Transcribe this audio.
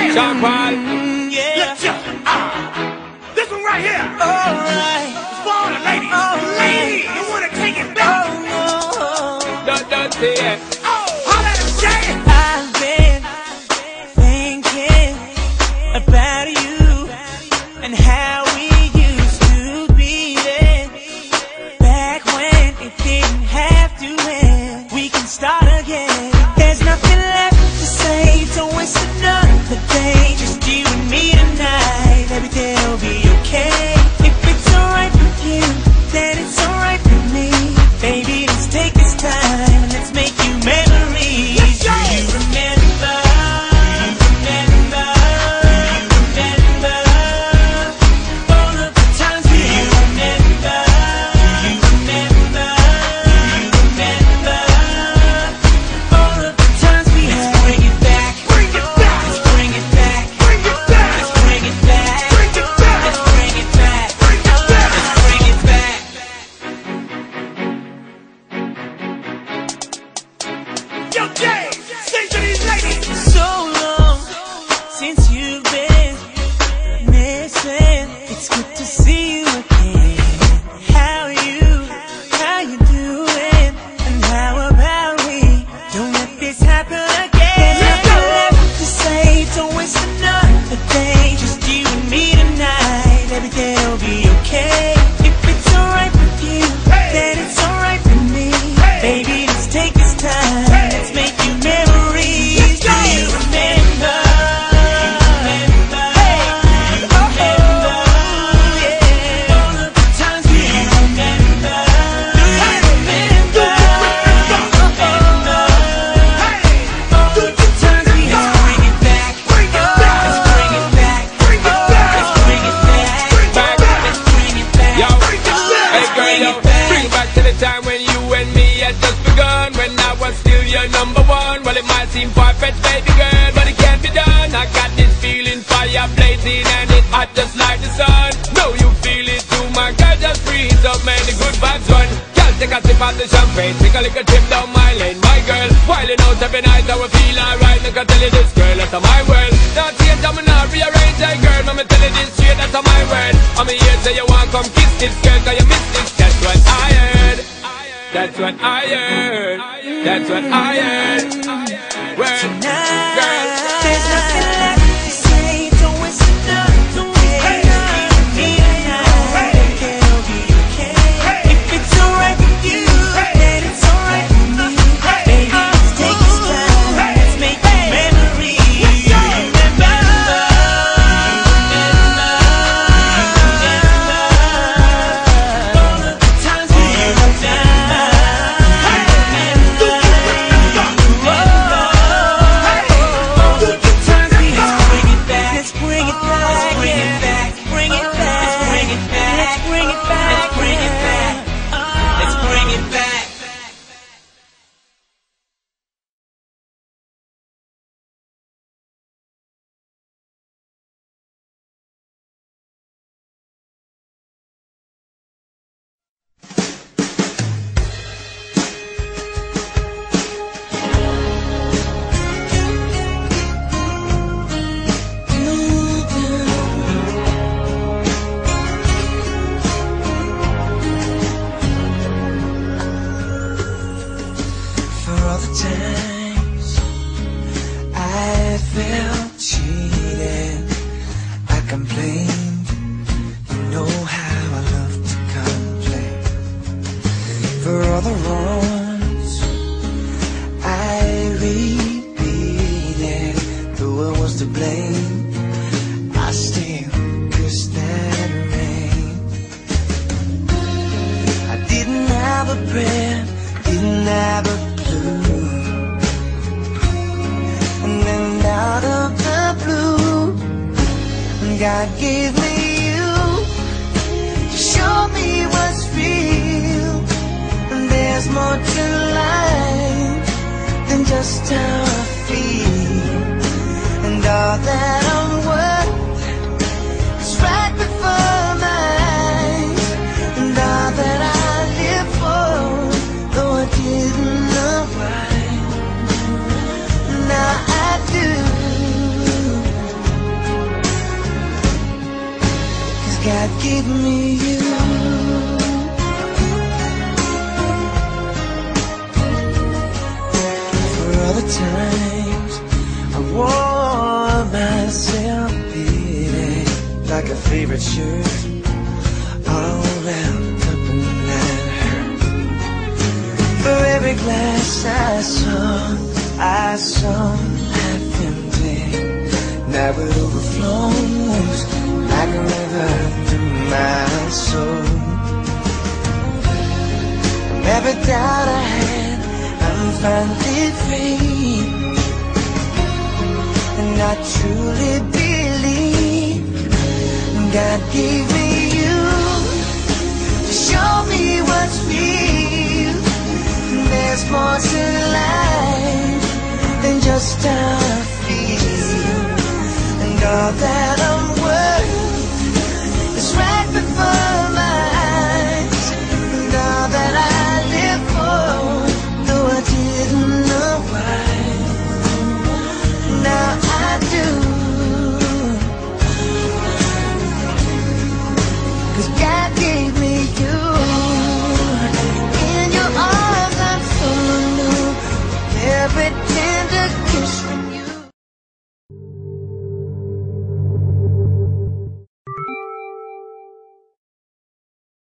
John Paul. Yeah. This one right here. Alright. It's for all the ladies. Ladies, you wanna take it back? Don't say it. Holla at him, Jay. I've been thinking about you and how we used to be then. Back when it didn't have to end. We can start again. There's nothing left to say. Don't waste another day. Just you and me tonight. Everything will be okay. If it's alright with you, then it's alright with me. Baby, let's take this time and let's make you memories. Let's go. Do you remember? Do you remember? Do you remember all of the times we remember? Do you remember? Do you remember all of the times we had? Let's bring it back. Bring it back. Let's bring it back. Bring it back. Let's bring it back. Bring it back. Let's bring it back. Bring it back. Let's bring it back. Yo, Jay, sing to these ladies. So long since you've been missing. It's good to see you again. How you doing? And how about we don't let this happen again? There's nothing left to say. Don't waste another day. Just you and me tonight. Everything will be okay. If it's alright with you, then it's alright with me. Baby, let's take this time. Let's make you memories. Do you remember? Do you remember? Do you remember? Yeah. All of the times we remember. Do you remember? All of the times we had. Bring it back. Bring it back. Let's bring it back. Bring it back. Let's bring it back. Bring it back. Let's bring it back. Yo, Bring it back. hey girl, yo, bring it back to the time when you and me had just begun. When I was still your number one. Well, it might seem far-fetched, baby girl, but it can't be done. I got this feeling, fire blazing, and it's hot just like the sun. Know you feel it too, my girl, just breathe up, man, the good vibes run. Girl, take a sip of the champagne, take a little trip down my lane, my girl. Wilding out every night, I will feel alright. I can tell you this, girl, that's my world. Not change, I'm not rearrange, hey girl, I'ma tell you this straight, that's my word. I'm here, say you want come kiss this girl, cause you miss this, that's what I heard. That's what I heard. That's what I heard. Word, girl. There's nothing left to say. Don't waste another day. You and me tonight. Everything'll be okay. If it's alright with you, then it's alright with me. Baby, let's take this time. Let's make memories. Do you remember? All of the times we remember. Times I felt cheated, I complained. You know how I love to complain. For all the wrongs I repeated, though I was to blame, I still cursed that rain. I didn't have a prayer, didn't have a out of the blue, God gave me you to show me what's real. And there's more to life than just how I feel. And all that I'm worth is right before my eyes. And all that I live for, though I didn't know why, now I do. favorite shirt, all wrapped up in that hurt. For every glass I saw half empty. Now it overflows like a river through my soul. And every doubt I had, I'm finally free. And I truly believe God gave me you to show me what's real. There's more to life than just a